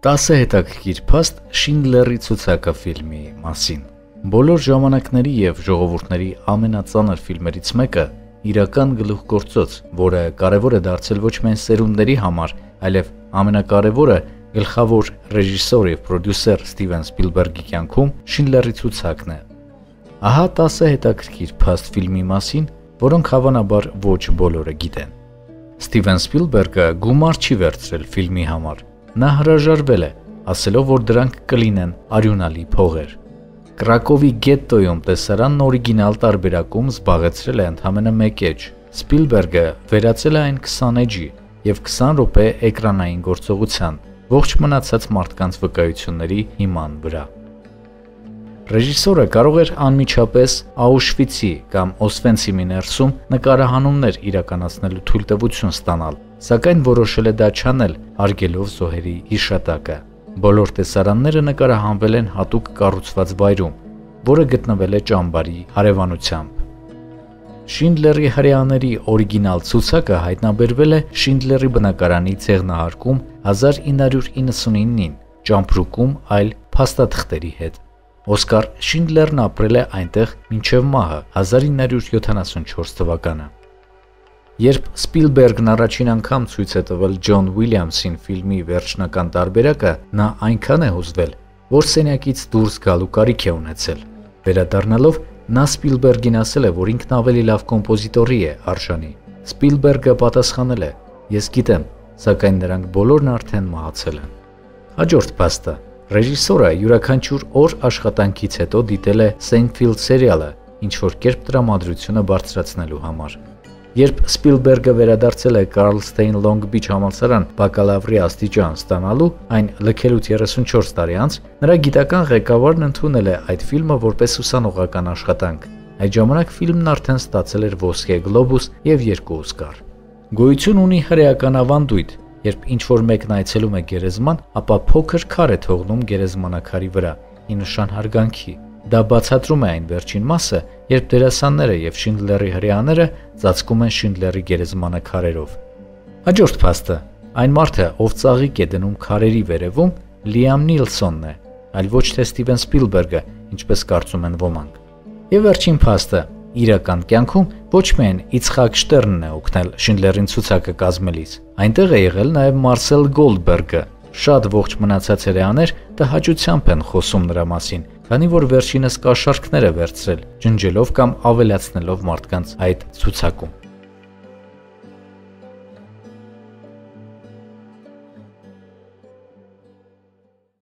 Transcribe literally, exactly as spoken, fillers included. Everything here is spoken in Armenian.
տասը հետաքրքիր փաստ Շինդլերի ցուցակը ֆիլմի մասին։ Բոլոր ժամանակների եւ ժողովուրդների ամենածանր ֆիլմերից մեկը իրական գլուխգործոց, որը կարևոր է դարձել ոչ միայն սերունդների համար, այլև ամենակարևորը գլխավոր ռեժիսոր եւ պրոդյուսեր Ստիվեն Սպիլբերգի կյանքում Շինդլերի ցուցակն է։ Ահա տասը հետաքրքիր փաստ ֆիլմի մասին, որոնք հավանաբար ոչ բոլորը գիտեն։ Ստիվեն Սպիլբերգը գումար չի վերցրել ֆիլմի համար։ Նա հրաժարվել է, ասելով, որ դրանք կլինեն արյունալի փողեր։ Կրակովի գետտոյում տեսարանն օրիգինալ տարբերակում զբաղեցրել է ընդամենը մեկ էջ։ Սպիլբերգը վերածել է այն քսան էջի եւ քսան րոպե էկրանային գործողության, ողջ մնացած մարդկանց վկայությունների հիման վրա։ Ռեժիսորը կարող էր անմիջապես Աուշվիցի կամ Օսվենցիմի ներսում նկարահանումներ իրականացնելու թույլտվություն ստանալ, սակայն որոշել է դա չանել, հարգելով զոհերի հիշատակը։ Բոլոր տեսարանները նկարահանվել են հատուկ կառուցված վայրում, որը գտնվել է ճամբարի հարևանությամբ։ Շինդլերի հրեաների օրիգինալ ցուցակը հայտնաբերվել է Շինդլերի բնակարանի ցեղնահարկում հազար ինը հարյուր իննսունինին, ճամփրուկում այլ փաստաթղթերի հետ։ Օսկար Շինդլերն ապրել է այնտեղ մինչև մահը հազար ինը հարյուր յոթանասունչորս թվականը։ Երբ Սպիլբերգն առաջին անգամ ցույց է տվել Ջոն Ուիլյամսին ֆիլմի վերջնական տարբերակը, նա այնքան է հուզվել, որ սենյակից դուրս գալու կարիք է ունեցել։ Վերադառնալով նա Սպիլբերգին ասել է, որ ինքն ավելի լավ կոմպոզիտորի է արժանի։ Սպիլբերգը պատասխանել է. «Ես գիտեմ, սակայն նրանք բոլորն արդեն մահացել են»։ Հաջորդ փաստը. ռեժիսորը յուրաքանչյուր օր աշխատանքից հետո դիտել է Սեյնֆիլդ սերիալը, ինչ որ կերպ տրամադրությունը բարձրացնելու համար։ Երբ Սպիլբերգը վերադարձել է Կարլստեյն Լոնգ Բիչ համալսարան բակալավրի աստիճան ստանալու, այն լքելուց երեսունչորս տարի անց, նրա գիտական ղեկավարն ընդունել է այդ ֆիլմը որպես ուսանողական աշխատանք։ Այդ ժամանակ ֆիլմն արդեն ստացել էր ոսկե գլոբուս եւ երկու օսկար։ Գոյություն ունի հրեական ավանդույթ, երբ ինչ-որ մեկն այցելում է գերեզման, ապա փոքր քար է թողնում գերեզմանակարի վրա, ի նշան հարգանքի։ Դա բացատրում է այն վերջին մասը, երբ դերասանները եւ Շինդլերի հրեաները ծածկում են Շինդլերի գերեզմանը քարերով։ Հաջորդ փաստը. այն մարդը, ով ծաղիկ է դնում քարերի վերևում, Լիամ Նիլսոնն է, այլ ոչ թե Ստիվեն Սպիլբերգը, ինչպես կարծում են ոմանք։ Եվ վերջին փաստը. իրական կյանքում ոչ միայն Իցխակ Շտերնն է օգնել Շինդլերին ցուցակը կազմելիս, այնտեղ է եղել նաև Մարսել Գոլդբերգը։ Շատ ողջ մնացած հրեաներ տհաճությամբ են խոսում նրա մասին, քանի որ վերջինս կաշառքներ է վերցրել, ջնջելով կամ ավելացնելով մարդկանց այդ ցուցակում։